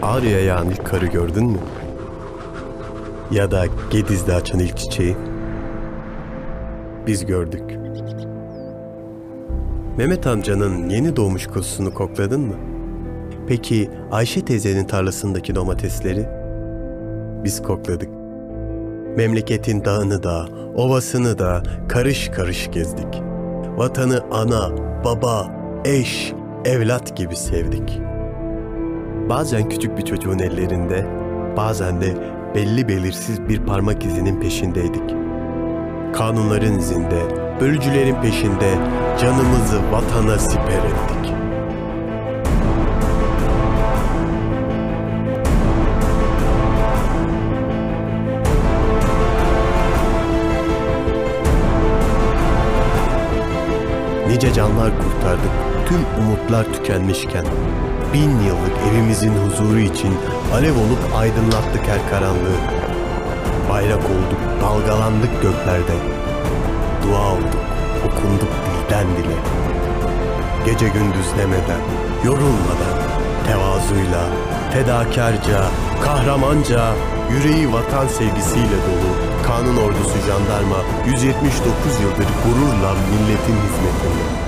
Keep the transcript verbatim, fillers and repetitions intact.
Ağrı'ya yağan ilk karı gördün mü? Ya da Gediz'de açan ilk çiçeği? Biz gördük. Mehmet amcanın yeni doğmuş kuzusunu kokladın mı? Peki Ayşe teyzenin tarlasındaki domatesleri? Biz kokladık. Memleketin dağını da, ovasını da karış karış gezdik. Vatanı ana, baba, eş, evlat gibi sevdik. Bazen küçük bir çocuğun ellerinde, bazen de belli belirsiz bir parmak izinin peşindeydik. Kanunların izinde, bölücülerin peşinde canımızı vatana siper ettik. Nice canlar kurtardık, tüm umutlar tükenmişken. Bin yıllık evimizin huzuru için alev olup aydınlattık her karanlığı. Bayrak olduk, dalgalandık göklerde. Dua olduk, okunduk dilden dile. Gece gündüz demeden, yorulmadan, tevazuyla, fedakarca, kahramanca, yüreği vatan sevgisiyle dolu Kanun Ordusu Jandarma yüz yetmiş dokuz yıldır gururla milletin hizmetinde.